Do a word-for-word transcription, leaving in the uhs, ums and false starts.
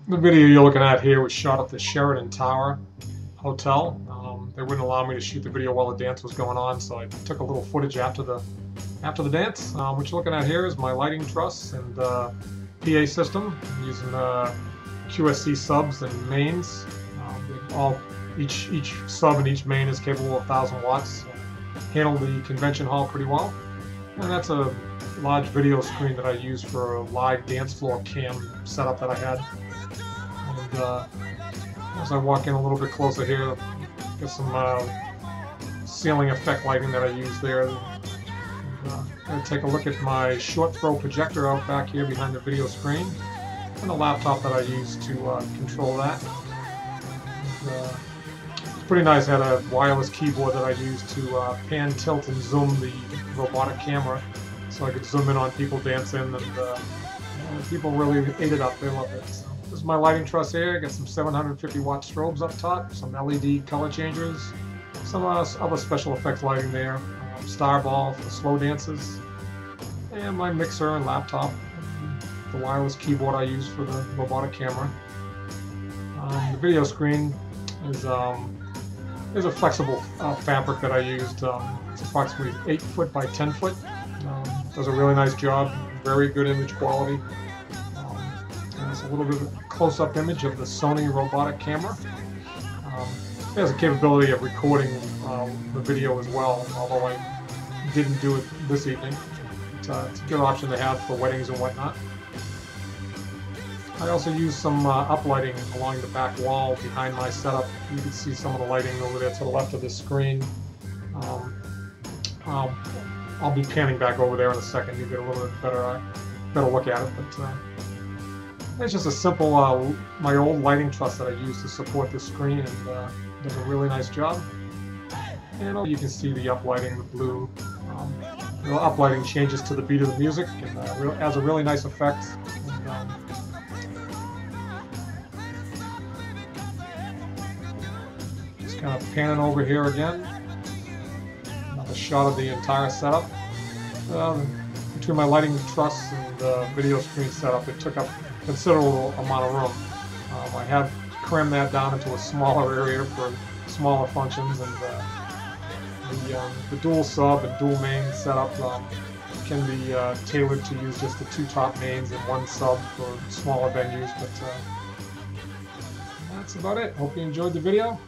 The video you're looking at here was shot at the Sheraton Tower Hotel. Um, they wouldn't allow me to shoot the video while the dance was going on, so I took a little footage after the after the dance. Uh, what you're looking at here is my lighting truss and uh, P A system. I'm using uh, Q S C subs and mains. Um, they all each each sub and each main is capable of one thousand watts. So handle the convention hall pretty well. And that's a large video screen that I use for a live dance floor cam setup that I had. And uh, as I walk in a little bit closer here, got some uh, ceiling effect lighting that I use there. And, uh, I'm going to take a look at my short throw projector out back here behind the video screen, and the laptop that I use to uh, control that. And, uh, it's pretty nice. I had a wireless keyboard that I use to uh, pan, tilt, and zoom the robotic camera, so I could zoom in on people dancing, and uh, you know, people really ate it up. They love it. So this is my lighting truss here. I got some seven hundred fifty watt strobes up top, some L E D color changers, some uh, other special effects lighting there, um, star ball for slow dances, and my mixer and laptop, and the wireless keyboard I use for the robotic camera. Um, the video screen is um, is a flexible uh, fabric that I used. Um, it's approximately eight foot by ten foot. Um, does a really nice job. Very good image quality. Um, and it's a little bit of a close-up image of the Sony robotic camera. Um, it has a capability of recording um, the video as well, although I didn't do it this evening. It's, uh, it's a good option to have for weddings and whatnot. I also use some uh, uplighting along the back wall behind my setup. You can see some of the lighting over there to the left of the screen. Um, I'll, I'll be panning back over there in a second. You get a little bit better, uh, better look at it. But uh, it's just a simple, uh, my old lighting truss that I use to support the screen, and uh, does a really nice job. And you can see the uplighting, the blue. Um, the uplighting changes to the beat of the music, and uh, has a really nice effect. And, um, kind of panning over here again. Another shot of the entire setup. Um, between my lighting truss and uh, video screen setup, it took up a considerable amount of room. Um, I have crammed that down into a smaller area for smaller functions, and uh, the, um, the dual sub and dual main setup um, can be uh, tailored to use just the two top mains and one sub for smaller venues. But uh, that's about it. Hope you enjoyed the video.